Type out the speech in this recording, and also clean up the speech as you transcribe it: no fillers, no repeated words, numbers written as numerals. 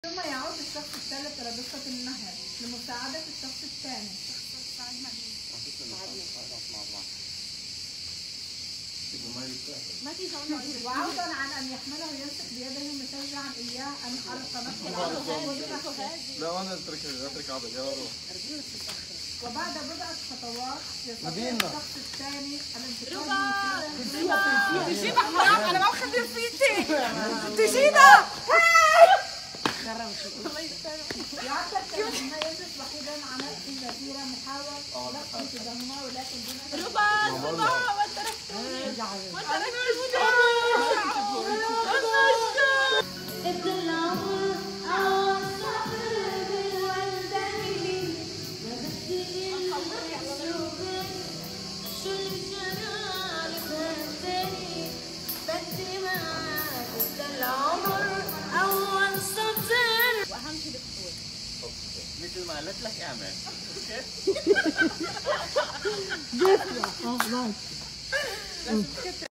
ثم يعود الشخص الثالث إلى دقة النهر لمساعدة الشخص الثاني. وعوضا عن أن يحمله يمسك بيده مشجعا إياه أن ألقى نفسه. لا أنا أترك عبد يا روح. وبعد بضعة خطوات يستطيع الشخص الثاني الانتقال من تجيبها حرام، أنا ما بخلي رفيقتي تجيبها. يعتقد أنه يجلس وحيدا على الجزيرة محاول لقي تدهمه ولكن دون ربا وانت رحتوني مثل ما قالت لك اعمل. اوكي؟